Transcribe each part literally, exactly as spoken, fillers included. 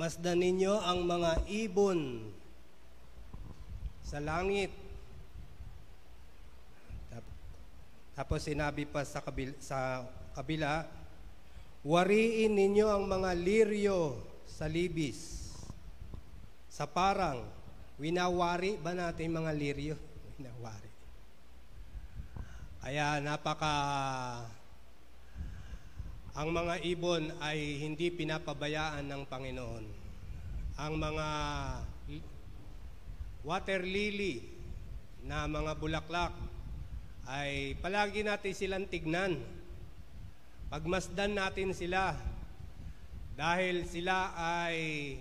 masdan ninyo ang mga ibon sa langit. Tapos sinabi pa sa kabila, sa kabila, wariin ninyo ang mga liryo sa libis. Sa parang, winawari ba natin mga liryo? Winawari. Kaya napaka, ang mga ibon ay hindi pinapabayaan ng Panginoon. Ang mga water lily na mga bulaklak ay palagi natin silang tignan. Pagmasdan natin sila dahil sila ay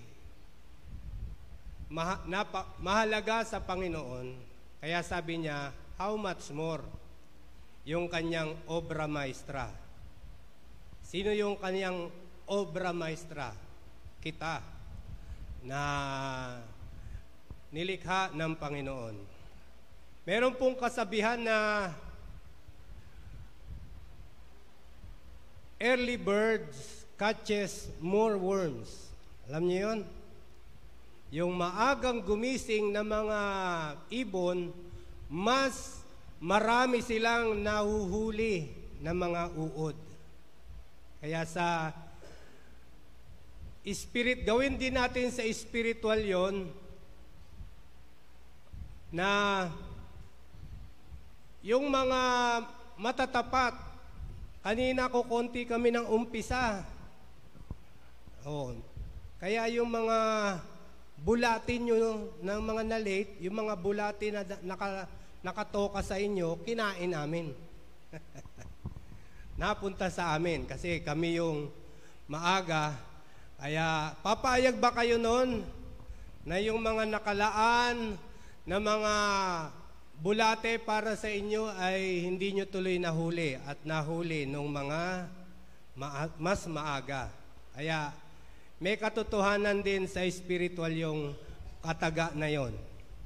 maha, napa, mahalaga sa Panginoon. Kaya sabi niya, how much more yung kanyang obra maestra. Sino yung kanyang obra maestra? Kita na nilikha ng Panginoon. Meron pong kasabihan na early birds catches more worms. Alam niyo yun? Yung maagang gumising na mga ibon, mas marami silang nahuhuli na mga uod. Kaya sa spirit, gawin din natin sa spiritual yon na yung mga matatapat, kanina ko konti kami ng umpisa. Oh, kaya yung mga bulatin nyo ng mga na-late, yung mga bulatin na naka, nakatoka sa inyo, kinain namin. Napunta sa amin kasi kami yung maaga. Kaya papayag ba kayo noon na yung mga nakalaan na mga bulate para sa inyo ay hindi nyo tuloy nahuli at nahuli nung mga ma- mas maaga? Kaya may katotohanan din sa spiritual yung kataga na yon.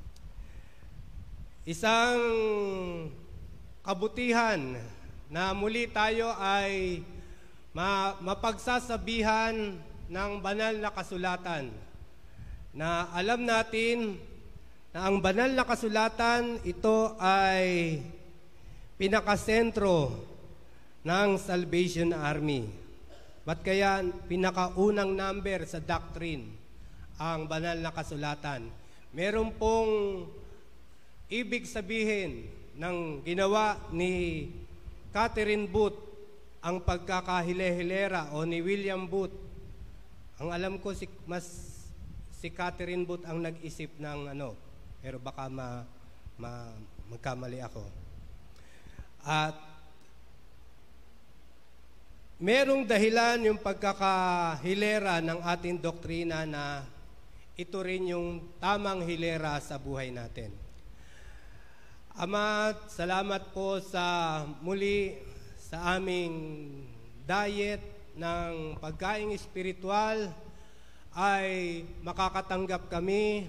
Isang kabutihan na muli tayo ay ma- mapagsasabihan ng banal na kasulatan na alam natin na ang banal na kasulatan ito ay pinakasentro ng Salvation Army. Ba't kaya pinakaunang number sa doctrine ang banal na kasulatan? Meron pong ibig sabihin ng ginawa ni Catherine Booth, ang pagkakahile-hilera o ni William Booth. Ang alam ko si mas si Catherine Booth ang nag-isip ng ano, pero baka ma, ma magkamali ako. At merong dahilan yung pagkakahilera ng ating doktrina na ito rin yung tamang hilera sa buhay natin. Ama, salamat po sa muli sa aming diet ng pagkaing espiritual ay makakatanggap kami.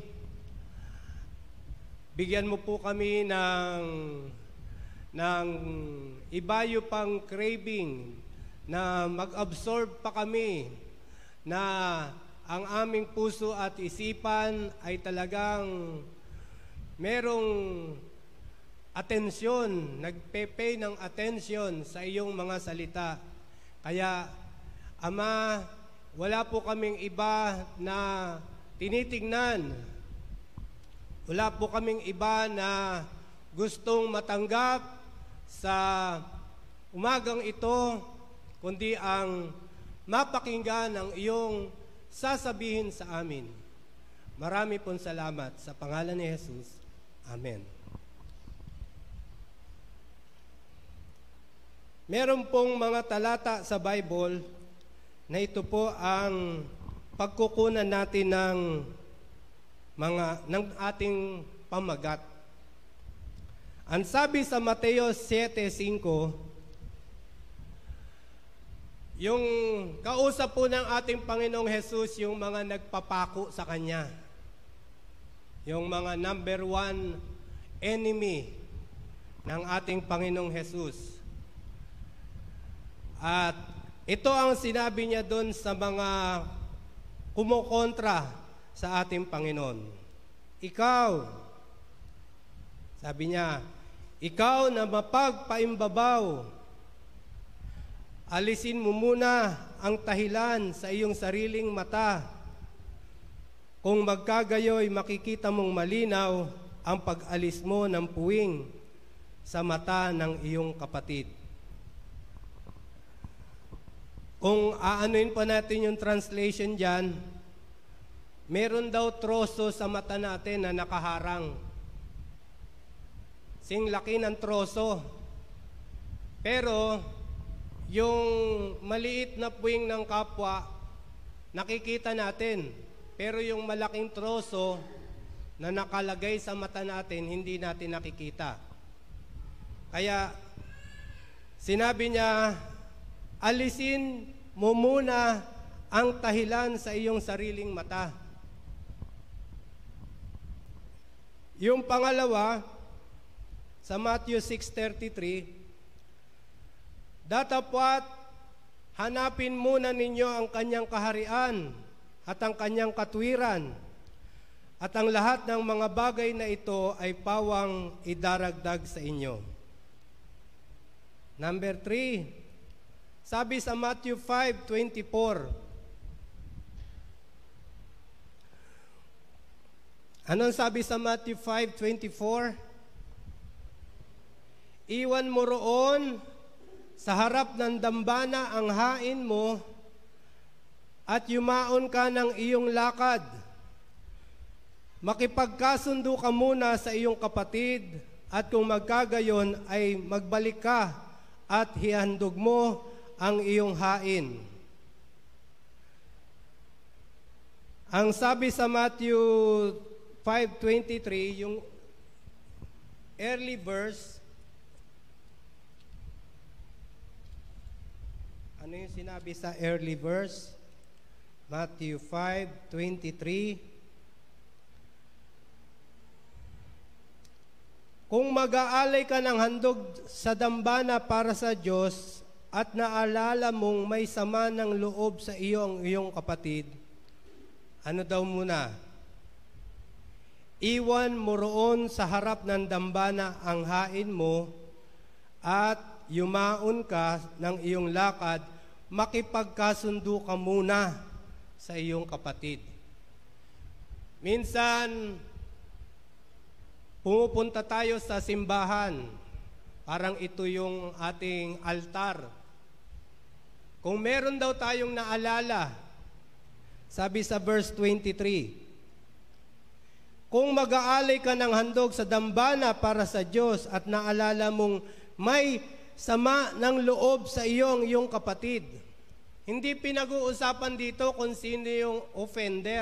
Bigyan mo po kami ng, ng ibayo pang craving na mag-absorb pa kami na ang aming puso at isipan ay talagang merong atensyon, nagpe-pay ng atensyon sa iyong mga salita. Kaya, Ama, wala po kaming iba na tinitingnan. Wala po kaming iba na gustong matanggap sa umagang ito, kundi ang mapakinggan ang iyong sasabihin sa amin. Marami pong salamat sa pangalan ni Jesus. Amen. Meron pong mga talata sa Bible na ito po ang pagkukunan natin ng mga ng ating pamagat. Ang sabi sa Mateo seven five, yung kausap po ng ating Panginoong Jesus yung mga nagpapako sa Kanya. Yung mga number one enemy ng ating Panginoong Jesus. At ito ang sinabi niya doon sa mga kumokontra sa ating Panginoon. Ikaw, sabi niya, ikaw na mapagpaimbabaw, alisin mo muna ang tahilan sa iyong sariling mata. Kung magkagayoy, makikita mong malinaw ang pag-alis mo ng puwing sa mata ng iyong kapatid. Kung aanuin pa natin yung translation dyan, meron daw troso sa mata natin na nakaharang. Sing laki ng troso. Pero, yung maliit na puwing ng kapwa, nakikita natin. Pero yung malaking troso na nakalagay sa mata natin, hindi natin nakikita. Kaya, sinabi niya, alisin mo muna ang tahilan sa iyong sariling mata. Yung pangalawa, sa Matthew six thirty-three, datapwat hanapin muna ninyo ang kanyang kaharian at ang kanyang katwiran, at ang lahat ng mga bagay na ito ay pawang idaragdag sa inyo. Number three, sabi sa Matthew five twenty-four, anong sabi sa Matthew five twenty-four? Iwan mo roon sa harap ng dambana ang hain mo at yumaon ka ng iyong lakad. Makipagkasundo ka muna sa iyong kapatid, at kung magkagayon ay magbalik ka at hihandog mo ang iyong hain. Ang sabi sa Matthew five twenty-three, yung early verse, ano yung sinabi sa early verse? Matthew five twenty-three. Kung mag-aalay ka ng handog sa dambana para sa Diyos at naalala mong may sama ng loob sa iyong iyong kapatid, ano daw muna? Iwan mo roon sa harap ng dambana ang hain mo at yumaon ka ng iyong lakad, makipagkasundo ka muna sa iyong kapatid. Minsan, pumupunta tayo sa simbahan, parang ito yung ating altar. Kung meron daw tayong naalala, sabi sa verse twenty-three, kung mag-aalay ka ng handog sa dambana para sa Diyos at naalala mong may sama ng loob sa iyong iyong kapatid. Hindi pinag-uusapan dito kung sino yung offender.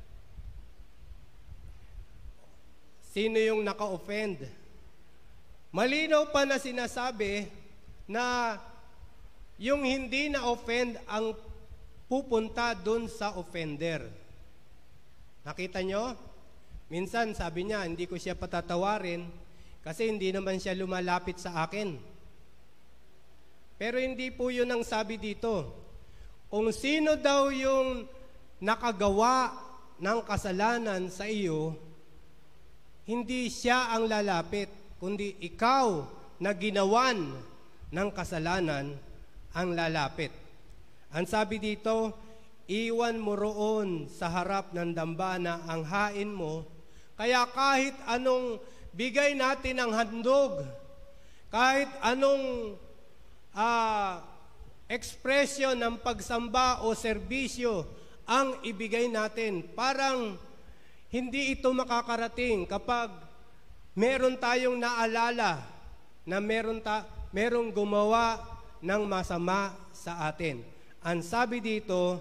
Sino yung naka-offend. Malinaw pa na sinasabi na yung hindi na-offend ang pupunta dun sa offender. Nakita nyo? Minsan sabi niya, hindi ko siya patatawarin kasi hindi naman siya lumalapit sa akin. Pero hindi po yun ang sabi dito. Kung sino daw yung nakagawa ng kasalanan sa iyo, hindi siya ang lalapit, kundi ikaw na ginawan ng kasalanan ang lalapit. Ang sabi dito, iwan mo roon sa harap ng dambana ang hain mo, kaya kahit anong bigay natin ang handog, kahit anong uh, ekspresyon ng pagsamba o serbisyo ang ibigay natin, parang hindi ito makakarating kapag meron tayong naalala na meron, ta, merong gumawa ng masama sa atin. Ang sabi dito,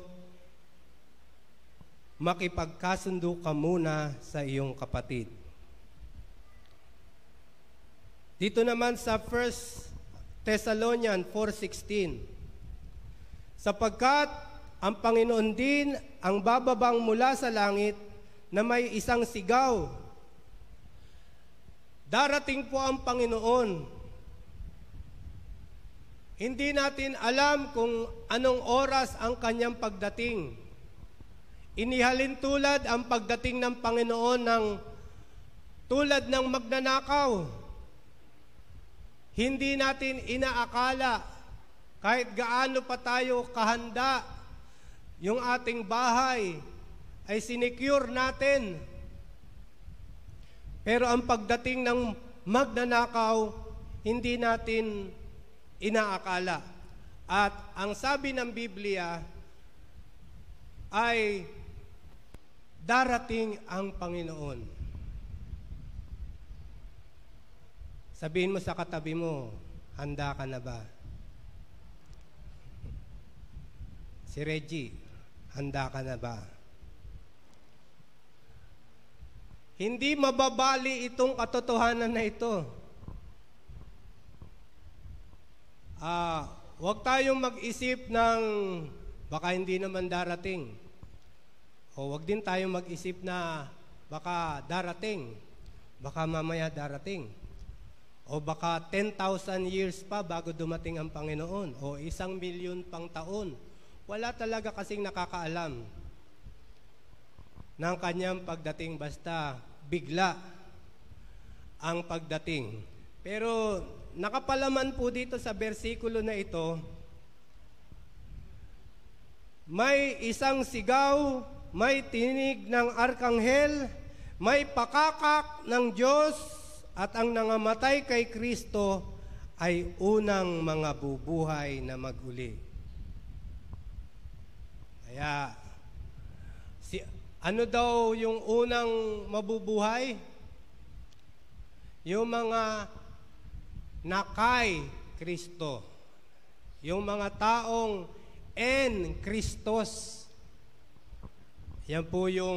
makipagkasundo ka muna sa iyong kapatid. Dito naman sa First Thessalonians four sixteen, sapagkat ang Panginoon din ang bababang mula sa langit na may isang sigaw. Darating po ang Panginoon. Hindi natin alam kung anong oras ang kanyang pagdating. Inihalin tulad ang pagdating ng Panginoon ng tulad ng magnanakaw. Hindi natin inaakala kahit gaano pa tayo kahanda, yung ating bahay ay sinecure natin. Pero ang pagdating ng magnanakaw, hindi natin inaakala. At ang sabi ng Biblia ay darating ang Panginoon. Sabihin mo sa katabi mo, handa ka na ba? Si Reggie, handa ka na ba? Hindi mababali itong katotohanan na ito. Ah, huwag tayong mag-isip ng baka hindi naman darating. O huwag din tayong mag-isip na baka darating. Baka mamaya darating. O baka ten thousand years pa bago dumating ang Panginoon. O isang milyon pang taon. Wala talaga kasing nakakaalam ng kanyang pagdating, basta bigla ang pagdating. Pero nakapalaman po dito sa bersikulo na ito, may isang sigaw, may tinig ng arkanghel, may pakakak ng Diyos, at ang nangamatay kay Kristo ay unang mga bubuhay na maguli. Kaya, si, ano daw yung unang mabubuhay? Yung mga nakay Kristo. Yung mga taong en Kristos. Yan po yung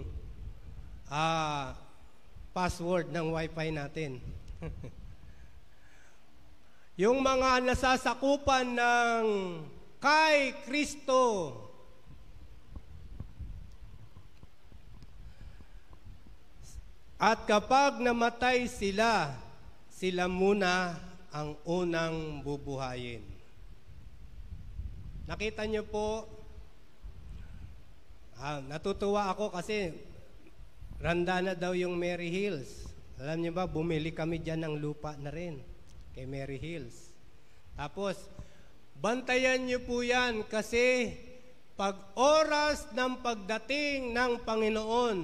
ah, password ng wifi natin. Yung mga nasasakupan ng kay Kristo. At kapag namatay sila, sila muna ang unang bubuhayin. Nakita niyo po, ah, natutuwa ako kasi randa na daw yung Mary Hills. Alam niyo ba, bumili kami dyan ng lupa na rin kay Mary Hills. Tapos, bantayan niyo po yan kasi pag oras ng pagdating ng Panginoon,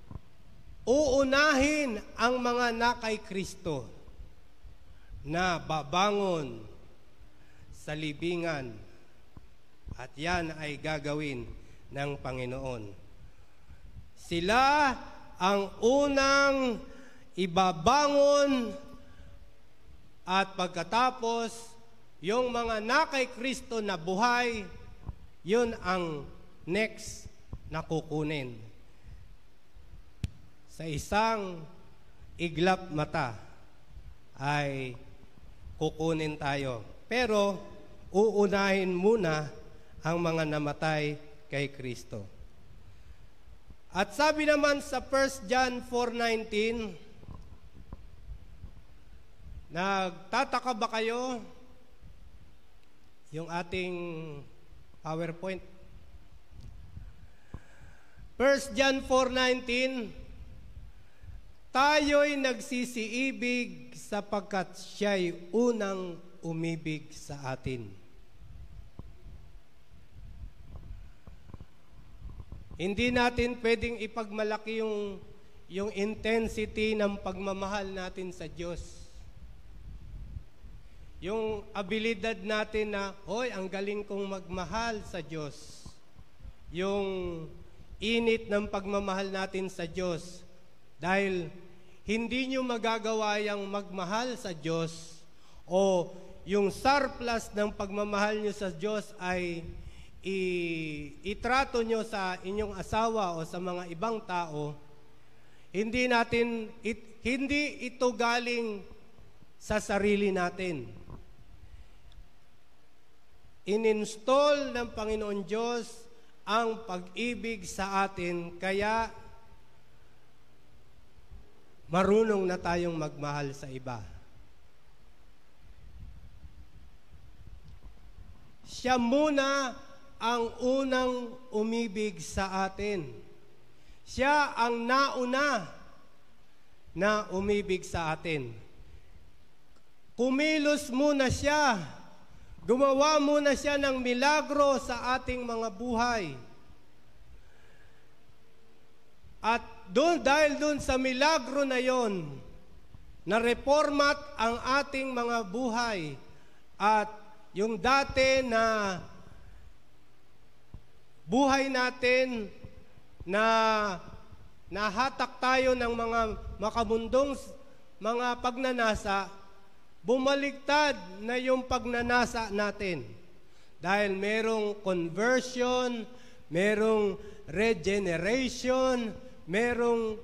uunahin ang mga nakay Kristo na babangon sa libingan, at yan ay gagawin ng Panginoon. Sila ang unang ibabangon, at pagkatapos yung mga nakay Kristo na buhay, yun ang next na kukunin. Sa isang iglap mata ay kukunin tayo. Pero uunahin muna ang mga namatay kay Kristo. At sabi naman sa First John four nineteen, nagtataka ba kayo? Yung ating PowerPoint. First John four nineteen, tayo'y nagsisiibig sapagkat siya'y unang umibig sa atin. Hindi natin pwedeng ipagmalaki yung, yung intensity ng pagmamahal natin sa Diyos. Yung abilidad natin na, hoy, ang galing kong magmahal sa Diyos. Yung init ng pagmamahal natin sa Diyos. Dahil hindi nyo magagawa yung magmahal sa Diyos, o yung surplus ng pagmamahal nyo sa Diyos ay i- itrato nyo sa inyong asawa o sa mga ibang tao. Hindi natin, it, hindi ito galing sa sarili natin. Ininstall ng Panginoon Diyos ang pag-ibig sa atin, kaya marunong na tayong magmahal sa iba. Siya muna ang unang umibig sa atin. Siya ang nauna na umibig sa atin. Kumilos muna siya. Gumawa muna siya ng milagro sa ating mga buhay. At doon, dahil doon sa milagro na yon, na-reformat ang ating mga buhay. At yung dati na buhay natin na nahatak tayo ng mga makabundong mga pagnanasa, bumaliktad na yung pagnanasa natin. Dahil merong conversion, merong regeneration, merong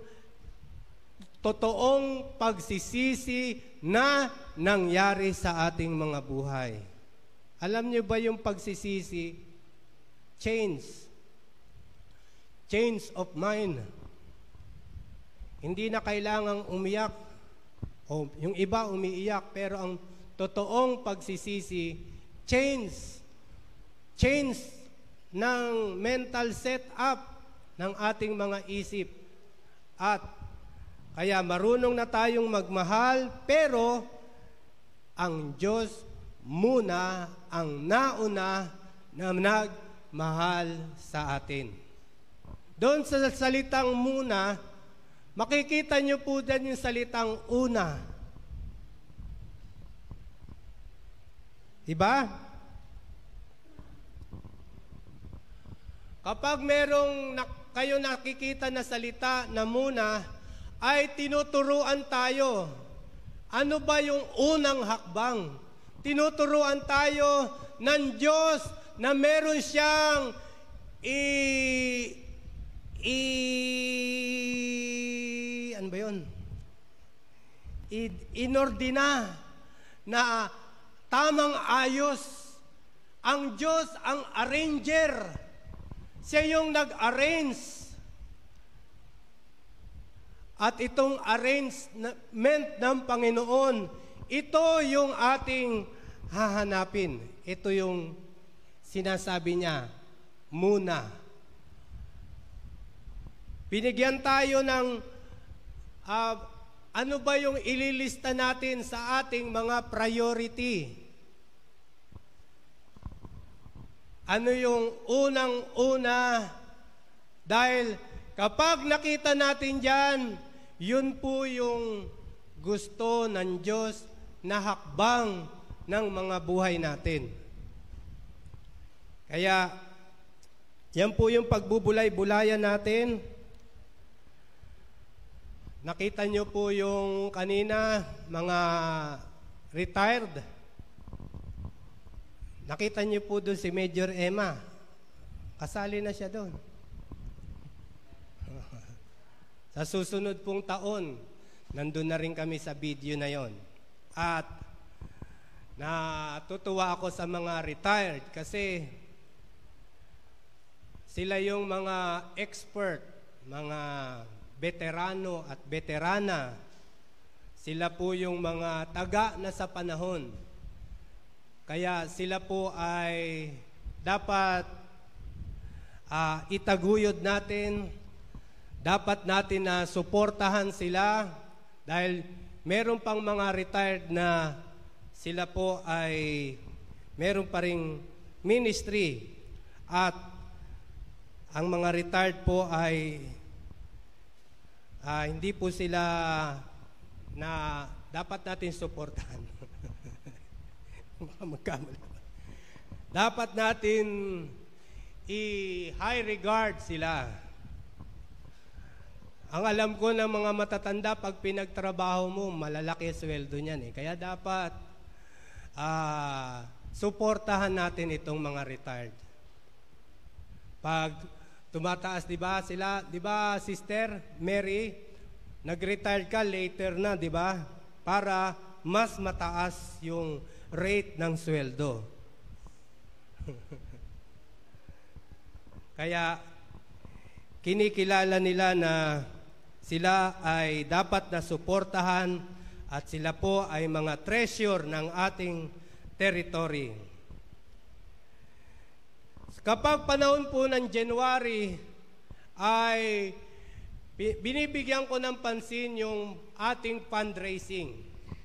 totoong pagsisisi na nangyari sa ating mga buhay. Alam niyo ba yung pagsisisi? Change. Change of mind. Hindi na kailangang umiyak. O yung iba umiiyak, pero ang totoong pagsisisi, change. Change ng mental setup ng ating mga isip. At kaya marunong na tayong magmahal, pero ang Diyos muna ang nauna na nagmahal sa atin. Doon sa salitang muna, makikita niyo po dyan yung salitang una. Diba? Kapag merong na, kayo nakikita na salita na muna, ay tinuturuan tayo. Ano ba yung unang hakbang? Tinuturuan tayo ng Diyos na meron siyang i... i... ano ba yun? I, inordina na tamang ayos. Ang Diyos ang arranger. Siya yung nag-arrange. At itong arrangement ng Panginoon, ito yung ating hahanapin. Ito yung sinasabi niya, muna. Binigyan tayo ng uh, ano ba yung ililista natin sa ating mga priority. Ano yung unang-una? Dahil kapag nakita natin dyan, yun po yung gusto ng Diyos na hakbang ng mga buhay natin. Kaya, yan po yung pagbubulay-bulayan natin. Nakita nyo po yung kanina, mga retired. Nakita niyo po doon si Major Emma. Kasali na siya doon. Sa susunod pong taon, nandun na rin kami sa video na yon. At natutuwa ako sa mga retired kasi sila yung mga expert, mga veterano at veterana. Sila po yung mga taga na sa panahon. Kaya sila po ay dapat uh, itaguyod natin, dapat natin na suportahan sila dahil meron pang mga retired na sila po ay meron pa ring ministry at ang mga retired po ay uh, hindi po sila na dapat natin suportahan. Dapat natin i-high regard sila. Ang alam ko ng mga matatanda, pag pinagtrabaho mo, malalaki sweldo niyan eh. Kaya dapat uh, suportahan natin itong mga retired. Pag tumataas, di ba, sila, di ba, Sister Mary, nag-retire ka later na, di ba? Para mas mataas yung rate ng sweldo. Kaya kinikilala nila na sila ay dapat na suportahan at sila po ay mga treasure ng ating territory. Kapag panahon po ng January, ay binibigyan ko ng pansin yung ating fundraising.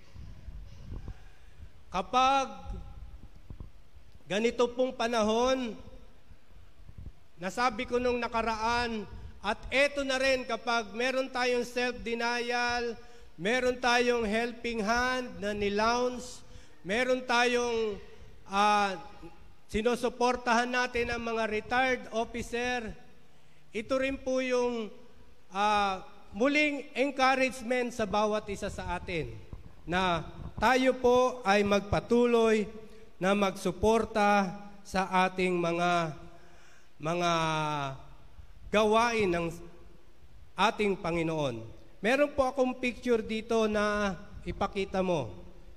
Kapag ganito pong panahon, nasabi ko nung nakaraan, at eto na rin kapag meron tayong self-denial, meron tayong helping hand na nilounge, meron tayong uh, sinusuportahan natin ang mga retired officer. Ito rin po yung uh, muling encouragement sa bawat isa sa atin na tayo po ay magpatuloy na magsuporta sa ating mga mga gawain ng ating Panginoon. Meron po akong picture dito na ipakita mo.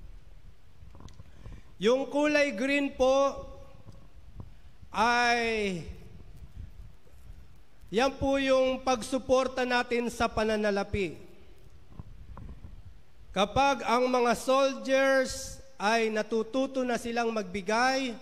Yung kulay green po ay yan po yung pagsuporta natin sa pananalapi. Kapag ang mga soldiers ay natututo na silang magbigay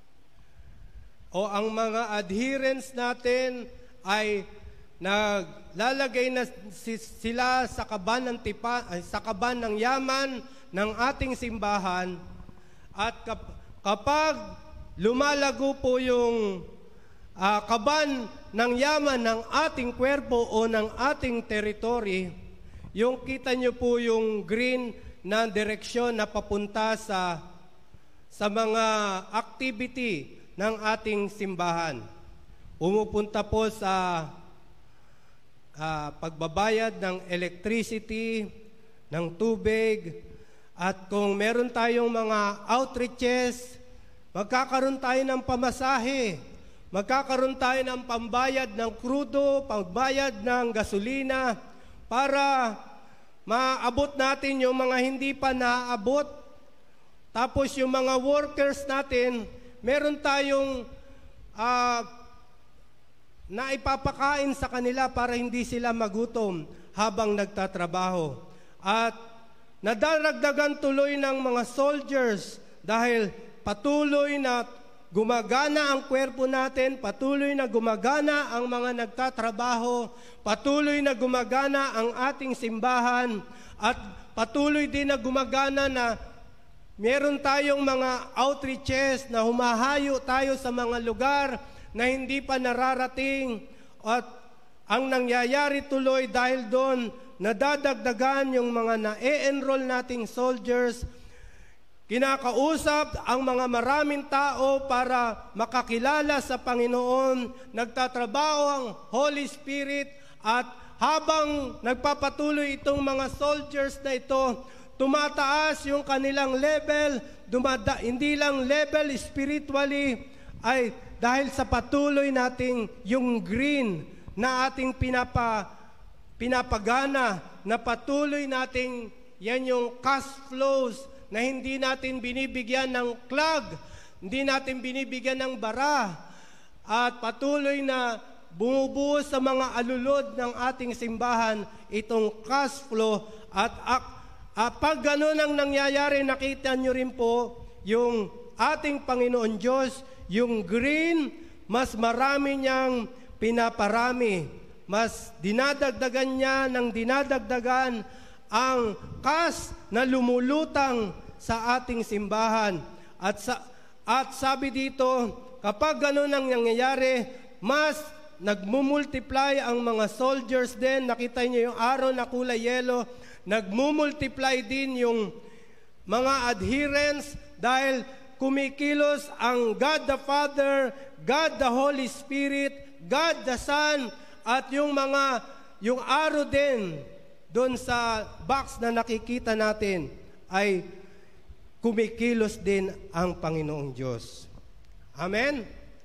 o ang mga adherents natin ay naglalagay na sila sa kaban ng tipa, ay, sa kaban ng yaman ng ating simbahan, at kap- kapag lumalago po yung uh, kaban ng yaman ng ating kwerpo o ng ating teritoryo, yung kita nyo po yung green na direksyon na papunta sa sa mga activity ng ating simbahan. Pumupunta po sa uh, pagbabayad ng electricity, ng tubig, at kung meron tayong mga outreaches, magkakaroon tayo ng pamasahe, magkakaroon tayo ng pambayad ng krudo, pambayad ng gasolina, para maabot natin yung mga hindi pa naaabot. Tapos yung mga workers natin, meron tayong uh, na ipapakain sa kanila para hindi sila magutom habang nagtatrabaho. At nadaragdagan tuloy ng mga soldiers dahil patuloy na gumagana ang kwerpo natin, patuloy na gumagana ang mga nagtatrabaho, patuloy na gumagana ang ating simbahan, at patuloy din na gumagana na meron tayong mga outreaches na humahayo tayo sa mga lugar na hindi pa nararating, at ang nangyayari tuloy dahil doon, nadadagdagan yung mga na-e-enroll nating soldiers. Kinakausap ang mga maraming tao para makakilala sa Panginoon. Nagtatrabaho ang Holy Spirit, at habang nagpapatuloy itong mga soldiers na ito, tumataas yung kanilang level, dumada, hindi lang level spiritually, ay dahil sa patuloy nating yung green na ating pinapa, pinapagana, na patuloy nating yan yung cash flows, na hindi natin binibigyan ng clog, hindi natin binibigyan ng bara, at patuloy na bumubuo sa mga alulod ng ating simbahan itong cash flow. At uh, pag gano'n ang nangyayari, nakita nyo rin po yung ating Panginoon Diyos, yung green, mas marami niyang pinaparami, mas dinadagdagan niya ng dinadagdagan ang kas na lumulutang sa ating simbahan. At, sa, at sabi dito, kapag gano'n ang nangyayari, mas nagmumultiply ang mga soldiers din. Nakita niyo yung araw na kulay yelo, nagmumultiply din yung mga adherents dahil kumikilos ang God the Father, God the Holy Spirit, God the Son, at yung mga, yung araw din doon sa box na nakikita natin ay kumikilos din ang Panginoong Diyos. Amen?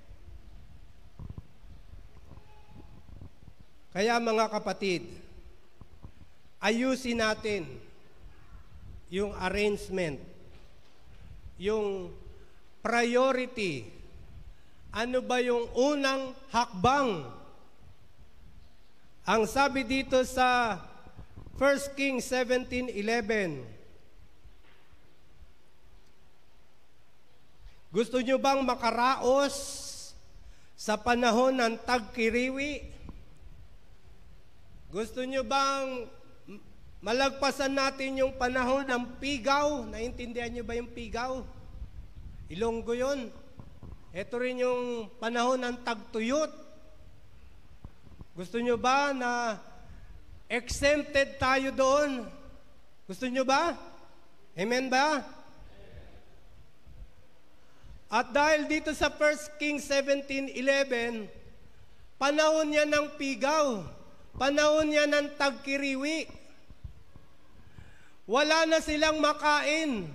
Kaya mga kapatid, ayusin natin yung arrangement, yung priority. Ano ba yung unang hakbang? Ang sabi dito sa First Kings seventeen eleven, gusto nyo bang makaraos sa panahon ng tagkiriwi? Gusto nyo bang malagpasan natin yung panahon ng pigaw? Naintindihan nyo ba yung pigaw? Ilonggo yun. Ito rin yung panahon ng tagtuyot. Gusto nyo ba na exempted tayo doon? Gusto nyo ba? Amen ba? At dahil dito sa First Kings seventeen eleven, panahon niya ng pigaw, panahon niya ng tagkiriwi. Wala na silang makain.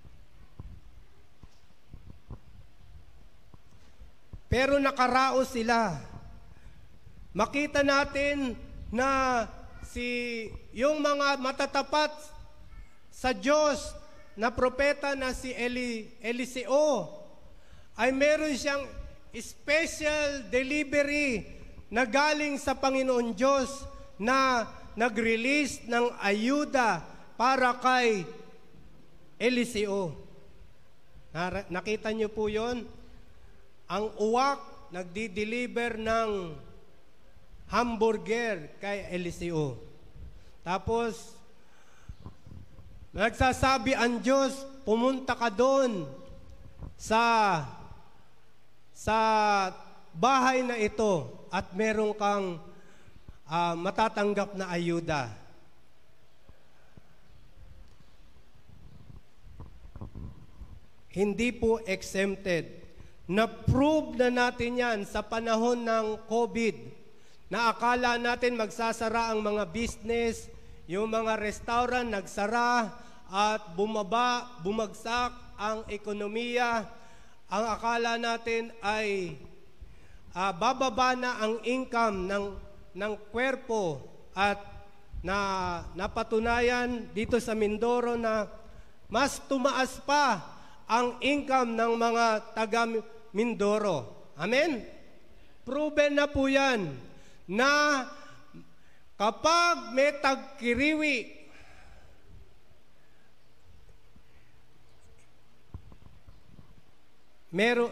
Pero nakaraos sila. Makita natin na si yung mga matatapat sa Diyos na propeta na si Eli, Eliseo ay meron siyang special delivery na galing sa Panginoon Diyos na nag-release ng ayuda para kay Eliseo. Nakita niyo po yon? Ang uwak nagdi-deliver ng hamburger kay Eliseo. Tapos, nagsasabi ang Diyos, pumunta ka doon sa sa bahay na ito at meron kang uh, matatanggap na ayuda. Hindi po exempted. Na-prove na natin yan sa panahon ng COVID na akala natin magsasara ang mga business, yung mga restaurant nagsara at bumaba, bumagsak ang ekonomiya. Ang akala natin ay uh, bababa na ang income ng, ng kwerpo at na napatunayan dito sa Mindoro na mas tumaas pa ang income ng mga taga Mindoro. Amen? Proven na po yan na kapag may tagkiriwi, meron,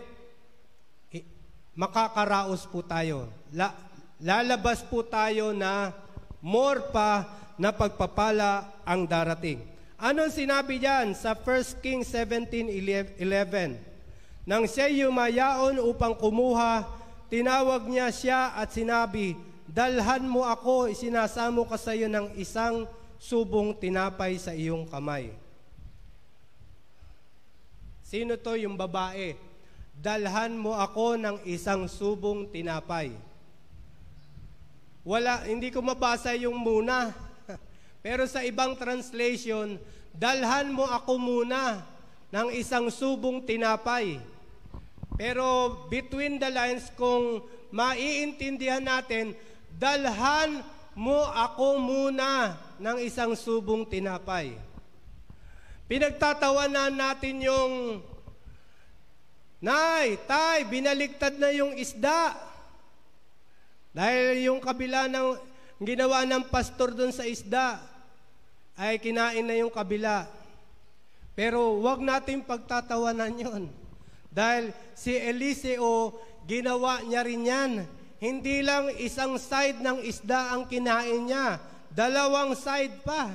makakaraos po tayo. La, lalabas po tayo na more pa na pagpapala ang darating. Anong sinabi diyan sa First Kings seventeen eleven? Nang siya yumayaon upang kumuha, tinawag niya siya at sinabi, dalhan mo ako, isinasamo ka sa iyo ng isang subong tinapay sa iyong kamay. Sino to yung babae? Dalhan mo ako ng isang subong tinapay. Wala, hindi ko mabasa yung muna. Pero sa ibang translation, dalhan mo ako muna ng isang subong tinapay. Pero between the lines, kung maiintindihan natin, dalhan mo ako muna ng isang subong tinapay. Pinagtatawanan natin yung, Nay, Tay, binaliktad na yung isda. Dahil yung kabila ng ginawa ng pastor doon sa isda, ay kinain na yung kabila. Pero wag natin pagtatawanan yon. Dahil si Eliseo, ginawa niya rin yan. Hindi lang isang side ng isda ang kinain niya. Dalawang side pa.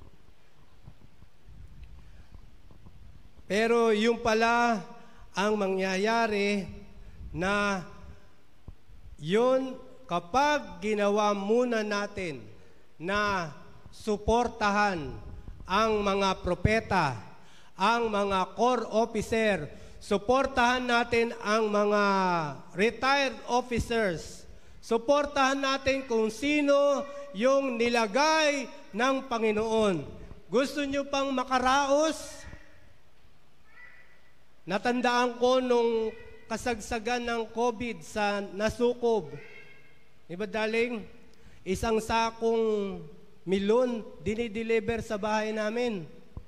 Pero yung pala ang mangyayari na yun kapag ginawa muna natin na suportahan ang mga propeta, ang mga core officer, suportahan natin ang mga retired officers, suportahan natin kung sino yung nilagay ng Panginoon. Gusto nyo pang makaraos? Natandaan ko nung kasagsagan ng COVID sa Nasukob. Diba daling? Isang sakong milon dinideliver sa bahay namin.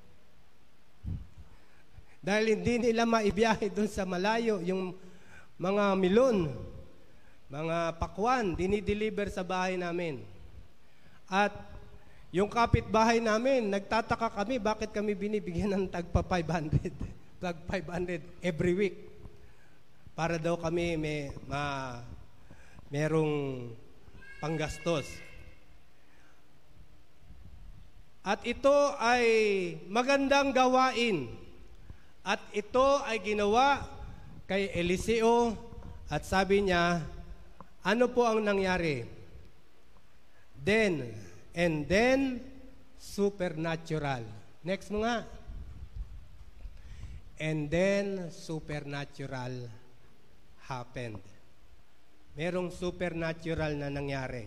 Dahil hindi nila maibiyahe doon sa malayo yung mga milon, mga pakwan, dinideliver sa bahay namin. At yung kapitbahay namin, nagtataka kami bakit kami binibigyan ng tagpa five hundred. Tag five hundred every week. para daw kami may ma, merong panggastos. At ito ay magandang gawain. At ito ay ginawa kay Eliseo at sabi niya, ano po ang nangyari? Then, and then, supernatural. Next mo nga. And then, supernatural happened. Merong supernatural na nangyari.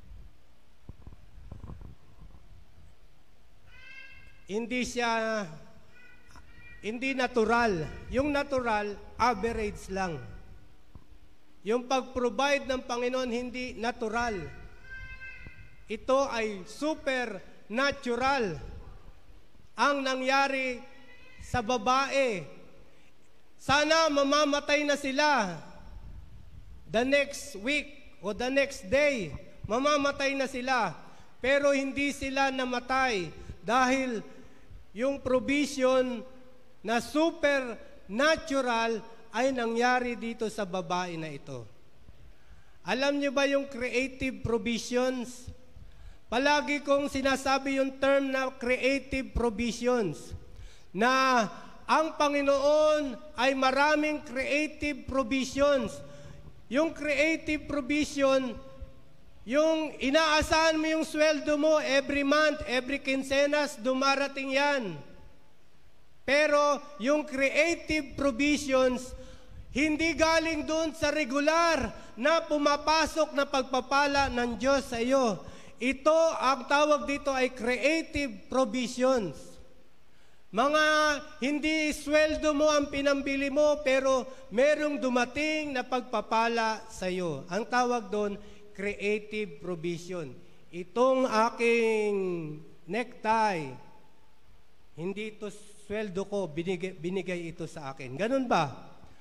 Hindi siya, hindi natural. Yung natural, average lang. Yung pag-provide ng Panginoon, hindi natural. Ito ay supernatural. Ang nangyari sa babae, sana mamamatay na sila. The next week o the next day, mamamatay na sila. Pero hindi sila namatay dahil yung provision na supernatural ay nangyari dito sa babae na ito. Alam niyo ba yung creative provisions? Palagi kong sinasabi yung term na creative provisions, na ang Panginoon ay maraming creative provisions. Yung creative provision, yung inaasahan mo yung sweldo mo every month, every quincenas, dumarating yan. Pero yung creative provisions, hindi galing doon sa regular na pumapasok na pagpapala ng Diyos sa iyo. Ito, ang tawag dito ay creative provisions. Mga hindi sweldo mo ang pinambili mo, pero merong dumating na pagpapala sa iyo. Ang tawag doon, creative provision. Itong aking necktie, hindi ito sweldo ko, binigay, binigay ito sa akin. Ganun ba?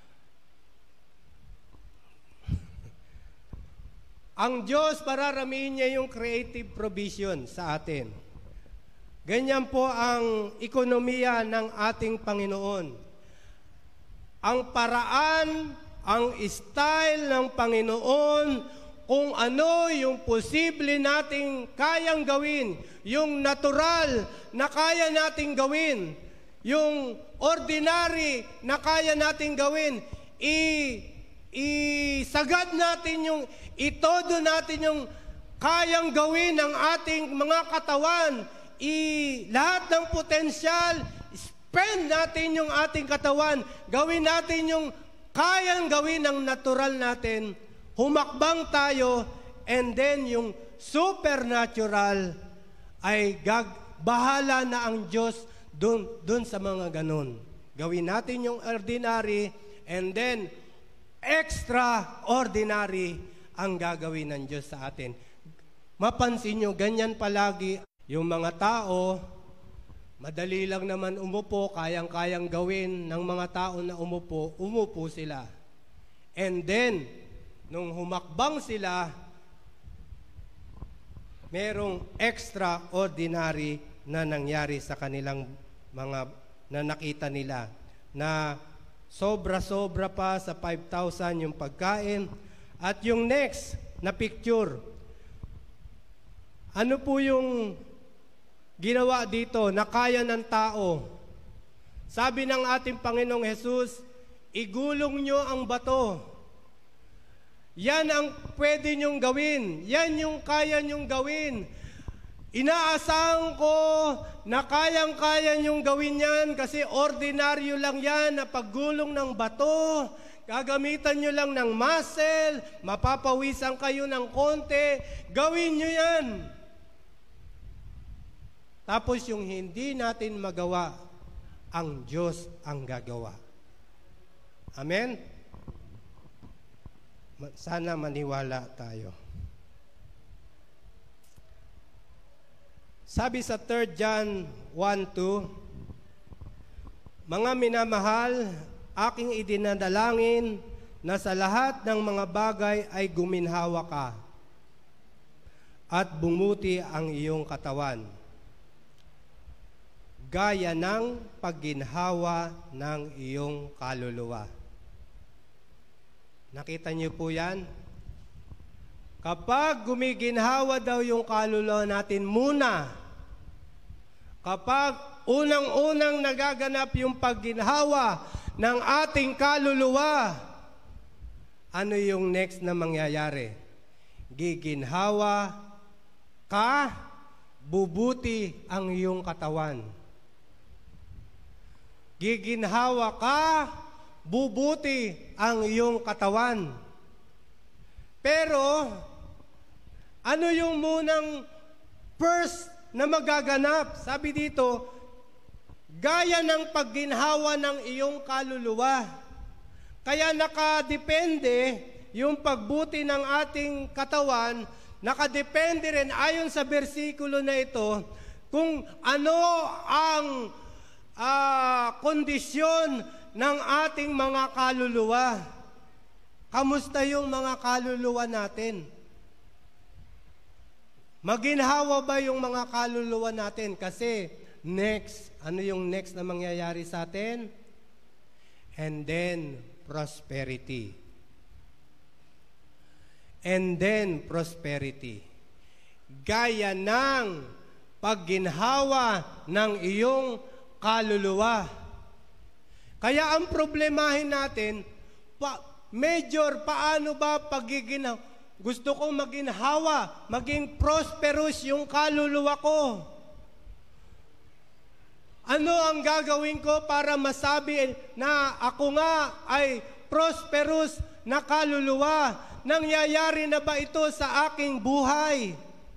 Ang Diyos, pararamihin niya yung creative provision sa atin. Ganyan po ang ekonomiya ng ating Panginoon. Ang paraan, ang style ng Panginoon, kung ano yung posible nating kayang gawin, yung natural na kaya nating gawin, yung ordinary na kaya nating gawin, i isagad natin yung, itodo natin yung kayang gawin ng ating mga katawan, i lahat ng potensyal, spend natin yung ating katawan, gawin natin yung kayang gawin ng natural natin, humakbang tayo, and then yung supernatural ay gag bahala na ang Diyos dun, dun sa mga ganun. Gawin natin yung ordinary, and then extraordinary ang gagawin ng Diyos sa atin. Mapansin nyo, ganyan palagi yung mga tao, madali lang naman umupo, kayang-kayang gawin ng mga tao na umupo, umupo sila. And then, nung humakbang sila, merong extraordinary na nangyari sa kanilang mga na nakita nila, na sobra-sobra pa sa five thousand yung pagkain. At yung next na picture, ano po yung ginawa dito na kaya ng tao? Sabi ng ating Panginoong Hesus, igulong nyo ang bato. Yan ang pwede nyong gawin. Yan yung kaya nyong gawin. Inaasahan ko na kayang-kaya nyong gawin yan kasi ordinaryo lang yan na paggulong ng bato. Gagamitan nyo lang ng muscle, mapapawisan kayo ng konti. Gawin nyo yan. Tapos yung hindi natin magawa, ang Diyos ang gagawa. Amen? Sana maniwala tayo. Sabi sa third John one two, mga minamahal, aking idinadalangin na sa lahat ng mga bagay ay guminhawa ka at bumuti ang iyong katawan, gaya ng pagginhawa ng iyong kaluluwa. Nakita niyo po yan? Kapag gumiginhawa daw yung kaluluwa natin muna, kapag unang-unang nagaganap yung pagginhawa ng ating kaluluwa, ano yung next na mangyayari? Giginhawa ka, bubuti ang iyong katawan. Giginhawa ka, bubuti ang iyong katawan. Pero, ano yung munang first na magaganap? Sabi dito, gaya ng pagginhawa ng iyong kaluluwa. Kaya nakadepende yung pagbuti ng ating katawan, nakadepende rin ayon sa bersikulo na ito kung ano ang uh, kondisyon ng ating mga kaluluwa. Kamusta yung mga kaluluwa natin? Maginhawa ba yung mga kaluluwa natin? Kasi next, ano yung next na mangyayari sa atin? And then, prosperity. And then, prosperity. Gaya ng pagginhawa ng iyong kaluluwa. Kaya ang problemahin natin, pa, major, paano ba pagiginaw? Gusto kong maginhawa, maging prosperous yung kaluluwa ko. Ano ang gagawin ko para masabi na ako nga ay prosperous na kaluluwa? Nangyayari na ba ito sa aking buhay?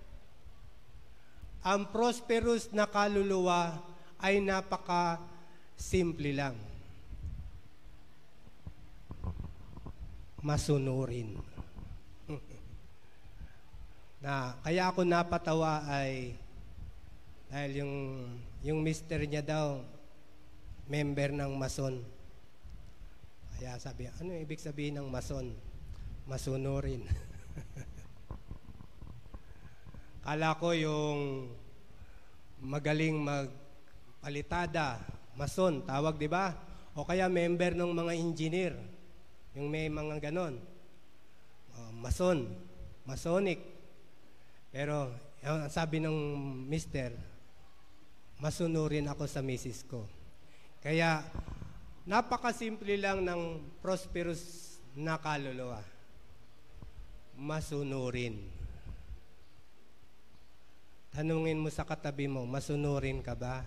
Ang prosperous na kaluluwa ay napaka-simple lang. Masunurin. Na kaya ako napatawa ay dahil yung yung mister niya daw member ng Mason. Kaya sabi, ano ibig sabihin ng Mason? Masunurin. Kala ko yung magaling magpalitada, Mason, tawag, di ba? O kaya member ng mga engineer, yung may mga ganon. O, Mason, Masonic. Pero, ang sabi ng mister, masunurin ako sa misis ko. Kaya, napakasimple lang ng prosperous na kaluluwa. Masunurin. Tanungin mo sa katabi mo, masunurin ka ba?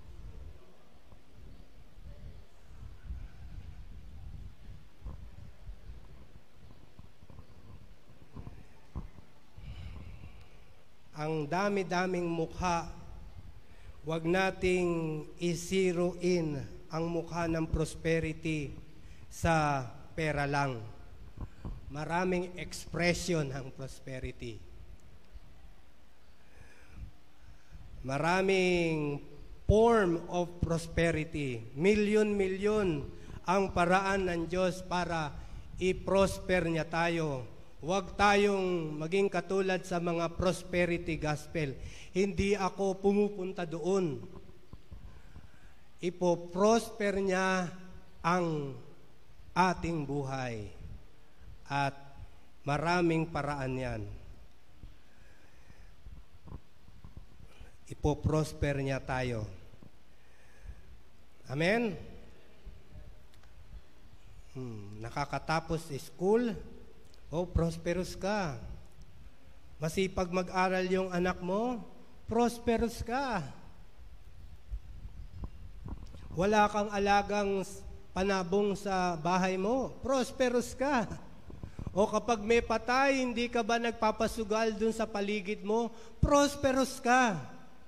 Ang dami-daming mukha, wag nating i-zero in ang mukha ng prosperity sa pera lang. Maraming expression ang prosperity. Maraming form of prosperity. Milyon-milyon ang paraan ng Diyos para i-prosper niya tayo. Huwag tayong maging katulad sa mga prosperity gospel. Hindi ako pumupunta doon. Ipo-prosper niya ang ating buhay. At maraming paraan yan. Ipo-prosper niya tayo. Amen? Hmm, nakakatapos school, oh, prosperous ka. Masipag mag-aral yung anak mo, prosperous ka. Wala kang alagang panabong sa bahay mo, prosperous ka. O kapag may patay, hindi ka ba nagpapasugal dun sa paligid mo, prosperous ka.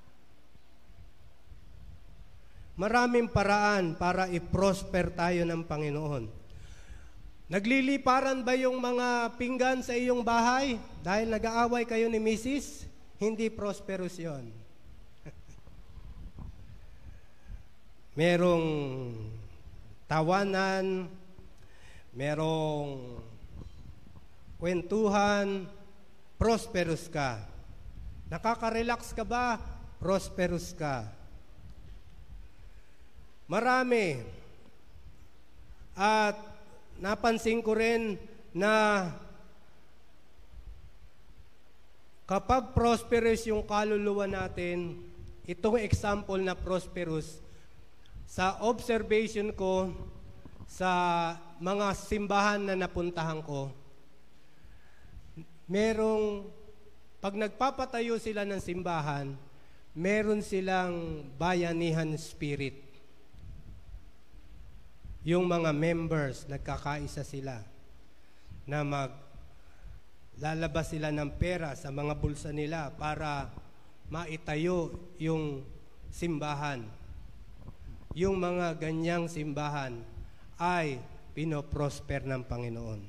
Maraming paraan para i-prosper tayo ng Panginoon. Nagliliparan ba yung mga pinggan sa iyong bahay dahil nag-aaway kayo ni misis? Hindi prosperous yon. Merong tawanan, merong kwentuhan, prosperous ka. Nakaka-relax ka ba? Prosperous ka. Marami. At napansin ko rin na kapag prosperous yung kaluluwa natin, itong example na prosperous, sa observation ko, sa mga simbahan na napuntahan ko, merong, pag nagpapatayo sila ng simbahan, meron silang bayanihan spirit. Yung mga members, nagkakaisa sila na mag lalabas sila ng pera sa mga bulsa nila para maitayo yung simbahan. Yung mga ganyang simbahan ay pinoprosper ng Panginoon.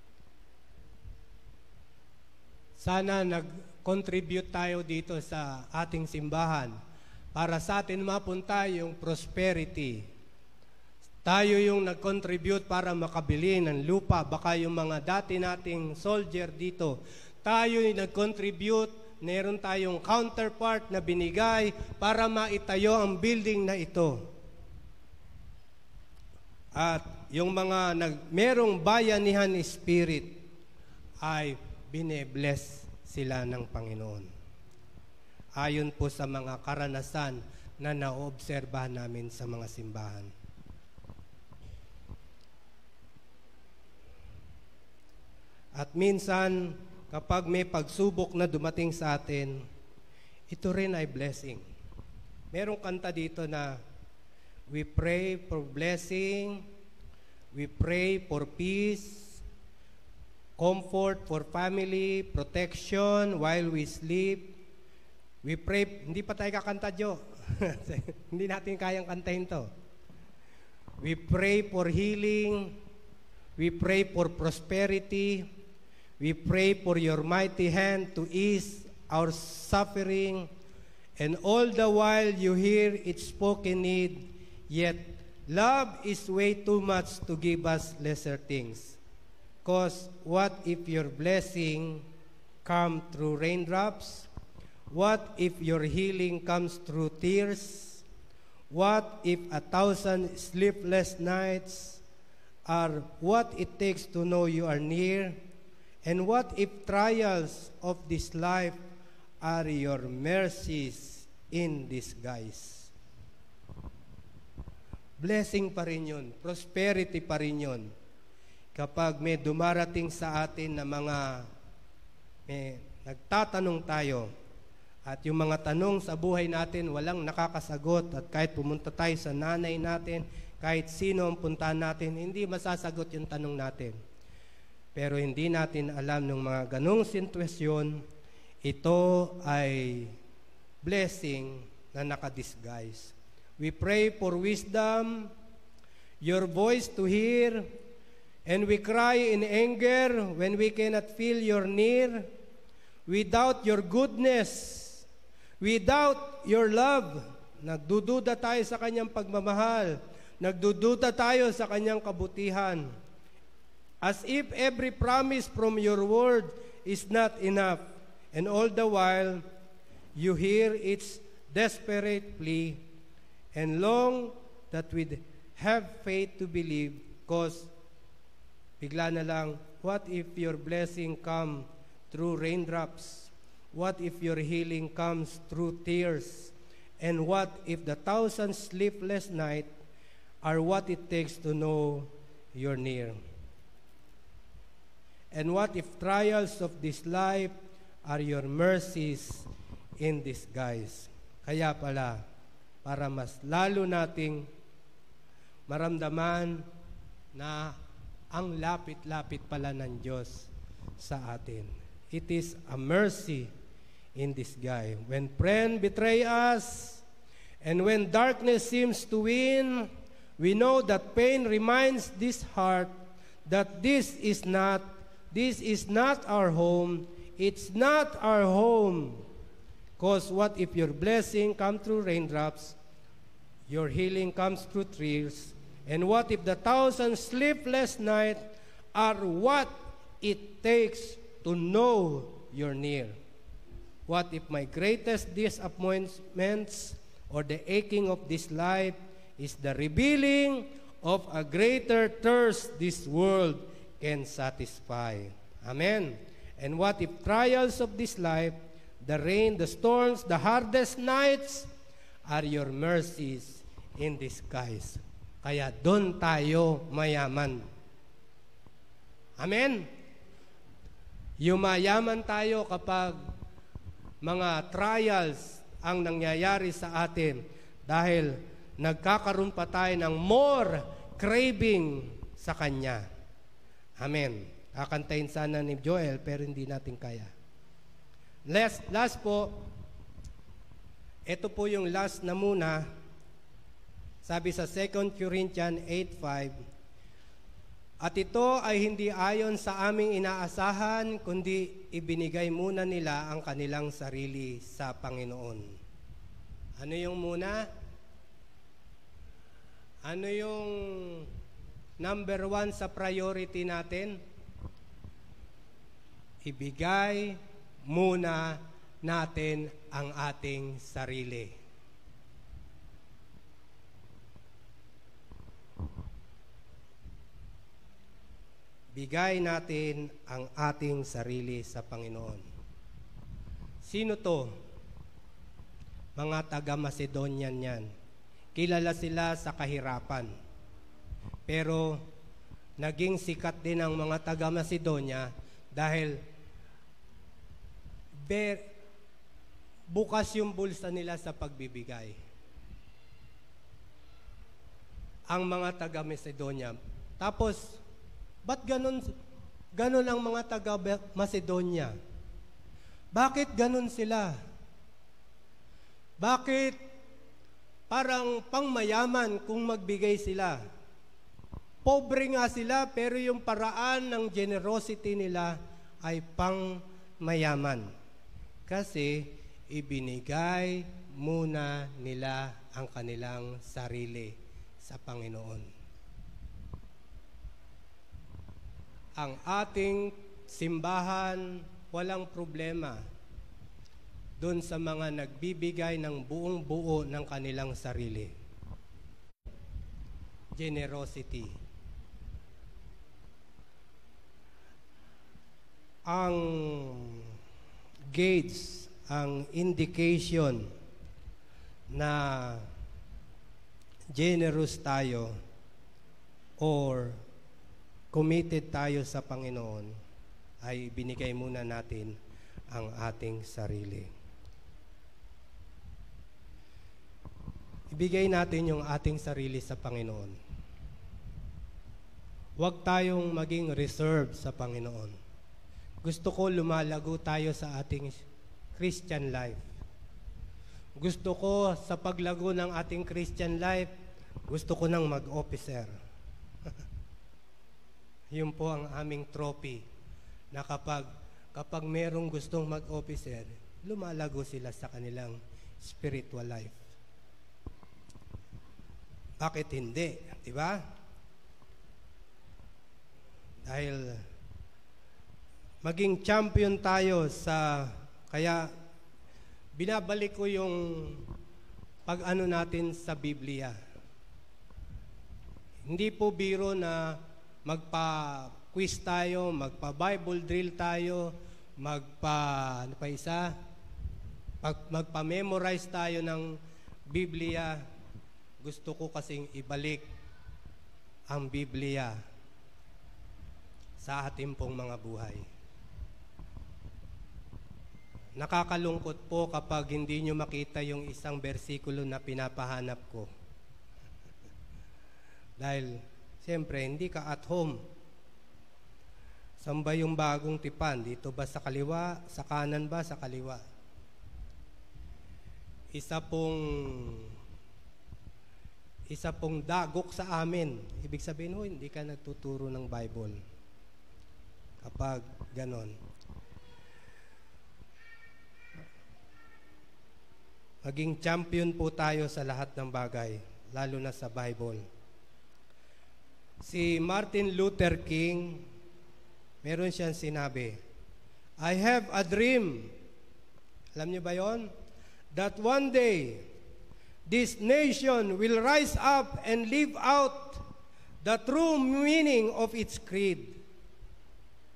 Sana nag-contribute tayo dito sa ating simbahan para sa atin mapunta yung prosperity. Tayo yung nag-contribute para makabili ng lupa. Baka yung mga dati nating soldier dito, tayo yung nag-contribute, meron tayong counterpart na binigay para maitayo ang building na ito. At yung mga nag, merong bayanihan spirit ay bine-bless sila ng Panginoon. Ayon po sa mga karanasan na naobserbahan namin sa mga simbahan. At minsan, kapag may pagsubok na dumating sa atin, ito rin ay blessing. Merong kanta dito na, we pray for blessing, we pray for peace, comfort for family, protection while we sleep. We pray, hindi pa tayo kakanta, Jo. Hindi natin kayang kantahin to. We pray for healing, we pray for prosperity, we pray for your mighty hand to ease our suffering, and all the while you hear its spoken need, yet love is way too much to give us lesser things. Cause what if your blessing come through raindrops? What if your healing comes through tears? What if a thousand sleepless nights are what it takes to know you are near? And what if trials of this life are your mercies in disguise? Blessing pa rin yun, prosperity pa rin yun. Kapag may dumarating sa atin na mga, may nagtatanong tayo, at yung mga tanong sa buhay natin walang nakakasagot, at kahit pumunta tayo sa nanay natin, kahit sino ang puntahan natin, hindi masasagot yung tanong natin. Pero hindi natin alam ng mga ganong sitwasyon, ito ay blessing na nakadisguise. We pray for wisdom, your voice to hear, and we cry in anger when we cannot feel your near. Without your goodness, without your love, nagdududa tayo sa kanyang pagmamahal, nagdududa tayo sa kanyang kabutihan. As if every promise from your word is not enough, and all the while you hear its desperate plea, and long that we'd have faith to believe, cause bigla na lang, what if your blessing come through raindrops? What if your healing comes through tears? And what if the thousand sleepless nights are what it takes to know you're near? And what if trials of this life are your mercies in disguise? Kaya pala, para mas lalo nating maramdaman na ang lapit-lapit pala ng Diyos sa atin. It is a mercy in disguise. When friends betray us, and when darkness seems to win, we know that pain reminds this heart that this is not This is not our home. It's not our home. Because what if your blessing comes through raindrops, your healing comes through tears, and what if the thousand sleepless nights are what it takes to know you're near? What if my greatest disappointments or the aching of this life is the revealing of a greater thirst this world can satisfy. Amen. And what if trials of this life, the rain, the storms, the hardest nights, are your mercies in disguise? Kaya doon tayo mayaman. Amen? Yumayaman tayo kapag mga trials ang nangyayari sa atin dahil nagkakaroon pa tayo ng more craving sa Kanya. Amen. Kakantayin sana ni Joel pero hindi natin kaya. Last, last po, ito po yung last na muna. Sabi sa Second Corinthians eight five, at ito ay hindi ayon sa aming inaasahan, kundi ibinigay muna nila ang kanilang sarili sa Panginoon. Ano yung muna? Ano yung number one sa priority natin? Ibigay muna natin ang ating sarili. Bigay natin ang ating sarili sa Panginoon. Sino to? Mga taga-Macedonian yan. Kilala sila sa kahirapan. Pero naging sikat din ang mga taga-Macedonia dahil ber, bukas yung bulsa nila sa pagbibigay. Ang mga taga-Macedonia. Tapos, ba't ganun, ganun ang mga taga-Macedonia? Bakit ganun sila? Bakit parang pangmayaman kung magbigay sila? Pobre nga sila, pero yung paraan ng generosity nila ay pangmayaman. Kasi ibinigay muna nila ang kanilang sarili sa Panginoon. Ang ating simbahan, walang problema doon sa mga nagbibigay ng buong buo ng kanilang sarili. Generosity. Ang gauge, ang indication na generous tayo or committed tayo sa Panginoon ay binigay muna natin ang ating sarili. Ibigay natin yung ating sarili sa Panginoon. Huwag tayong maging reserved sa Panginoon. Gusto ko lumalago tayo sa ating Christian life. Gusto ko sa paglago ng ating Christian life, gusto ko nang mag-officer. Yun po ang aming trophy na kapag, kapag merong gustong mag-officer, lumalago sila sa kanilang spiritual life. Bakit hindi? Diba? Dahil maging champion tayo sa, kaya binabalik ko yung pag-ano natin sa Biblia. Hindi po biro na magpa-quiz tayo, magpa-Bible drill tayo, magpa, ano pa isa? Pag, magpa-memorize tayo ng Biblia. Gusto ko kasing ibalik ang Biblia sa ating pong mga buhay. Nakakalungkot po kapag hindi nyo makita yung isang bersikulo na pinapahanap ko. Dahil siyempre, hindi ka at home. Saan ba yung bagong tipan? Dito ba sa kaliwa? Sa kanan ba? Sa kaliwa? Isa pong isa pong dagok sa amin. Ibig sabihin, ho, hindi ka nagtuturo ng Bible. Kapag ganon. Maging champion po tayo sa lahat ng bagay, lalo na sa Bible. Si Martin Luther King, meron siyang sinabi, I have a dream. Alam niyo ba yon? That one day, this nation will rise up and live out the true meaning of its creed.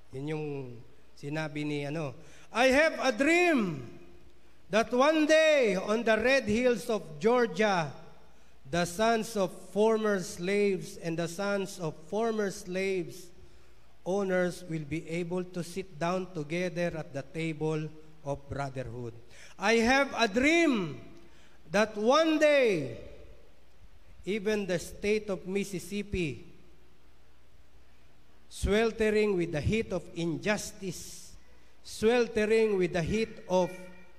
Yun yung sinabi ni ano, I have a dream that one day on the red hills of Georgia, the sons of former slaves and the sons of former slaves owners will be able to sit down together at the table of brotherhood. I have a dream that one day even the state of Mississippi, sweltering with the heat of injustice, sweltering with the heat of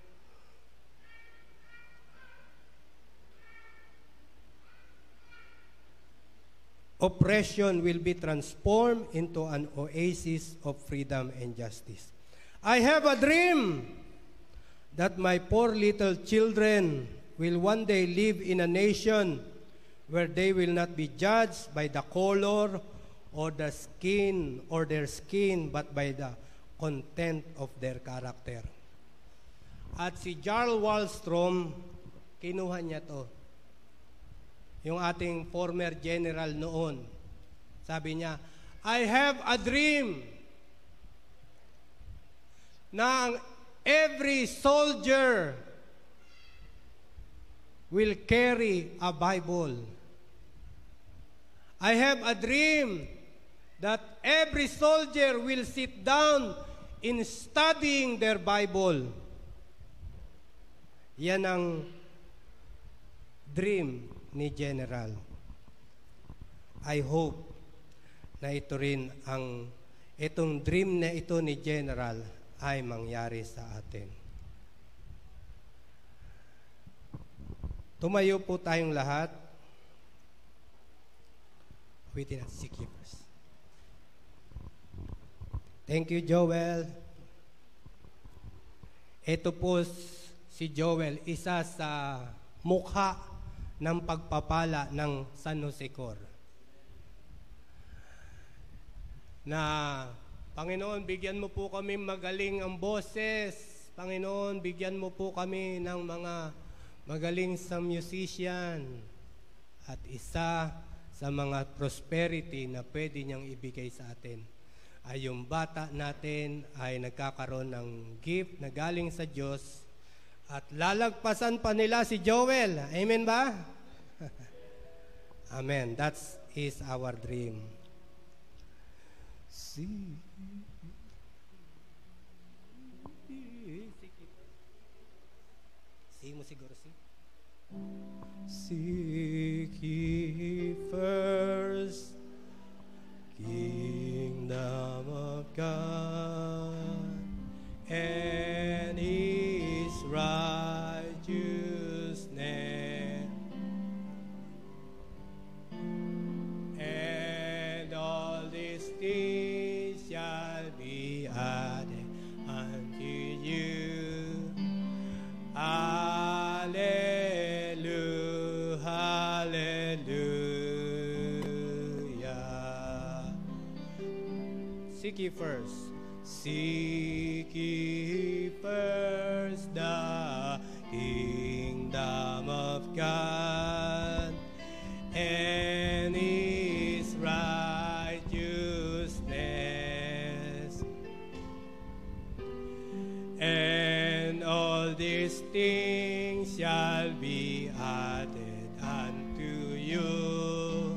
oppression, will be transformed into an oasis of freedom and justice. I have a dream that my poor little children will one day live in a nation where they will not be judged by the color or the skin or their skin, but by the content of their character. At si Jarl Wallstrom, kinuha niya to. Yung ating former general noon. Sabi niya, I have a dream na ang every soldier will carry a Bible. I have a dream that every soldier will sit down in studying their Bible. Yan ang dream ni General. I hope na ito rin ang itong dream na ito ni General ay mangyari sa atin. Tumayo po tayong lahat. Waiting at six keepers. Thank you, Joel. Ito po si Joel, isa sa mukha ng pagpapala ng San Jose Corps. Na, Panginoon, bigyan mo po kami magaling ang boses. Panginoon, bigyan mo po kami ng mga magaling sa musician. At isa sa mga prosperity na pwede niyang ibigay sa atin ay yung bata natin ay nagkakaroon ng gift na galing sa Diyos. At lalagpasan pa nila si Joel. Amen ba? Amen. That is our dream. See. See mo siguro, see? Seek ye first kingdom of God and His righteousness, and all these things shall be added unto you. Hallelujah, hallelujah. Seek ye first. Seek ye first the kingdom of God and His righteousness, and all these things shall be added unto you.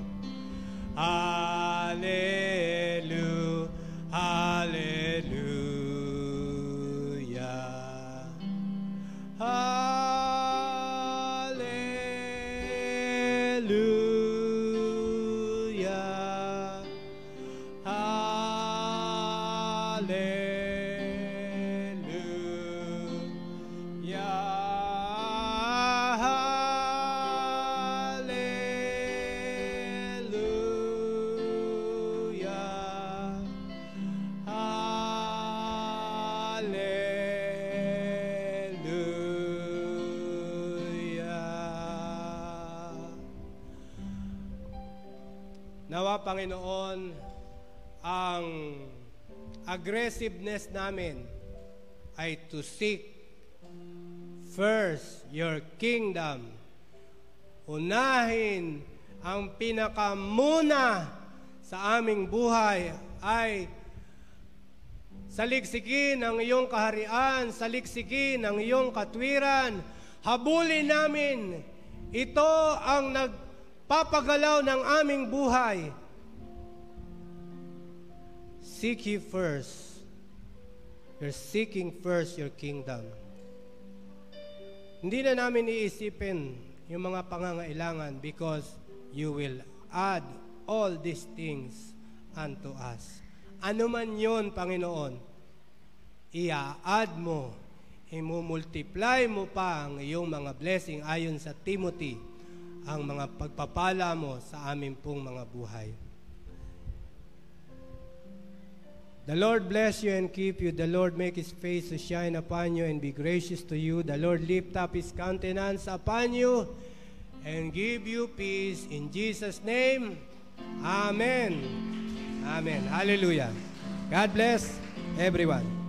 Hallelujah, hallelujah, hallelujah, Nawa, Panginoon, ang aggressiveness namin ay to seek first your kingdom. Unahin ang pinakamuna sa aming buhay ay Saliksikin ang iyong kaharian, saliksikin ang iyong katwiran. Habulin namin. Ito ang nagpapagalaw ng aming buhay. Seek ye first. You're seeking first your kingdom. Hindi na namin iisipin yung mga pangangailangan because you will add all these things unto us. Ano man yun, Panginoon, ia-add mo, imumultiply mo pa ang iyong mga blessing ayon sa Timothy, ang mga pagpapala mo sa amin pong mga buhay. The Lord bless you and keep you. The Lord make His face to shine upon you and be gracious to you. The Lord lift up His countenance upon you and give you peace. In Jesus' name, Amen. Amen. Hallelujah. God bless everyone.